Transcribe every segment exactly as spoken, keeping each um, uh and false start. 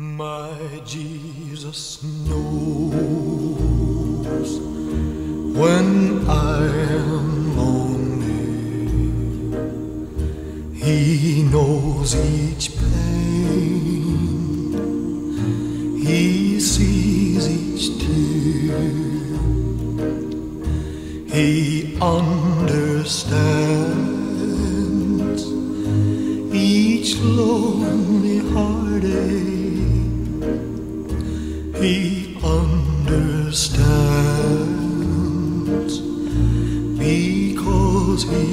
My Jesus knows when I am lonely. He knows each pain. He sees each tear. He understands each lonely heartache. He understands because He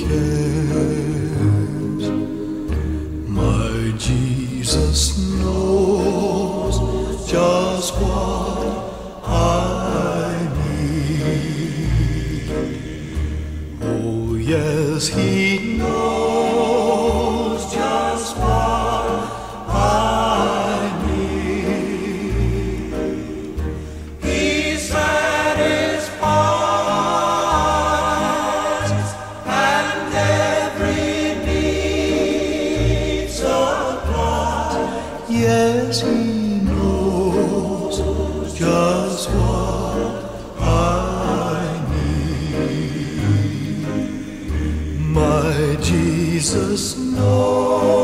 cares. My Jesus knows just what I need. Oh yes, He knows just what I need. He satisfies and every need supplies. Yes, He knows just what I need. My Jesus knows.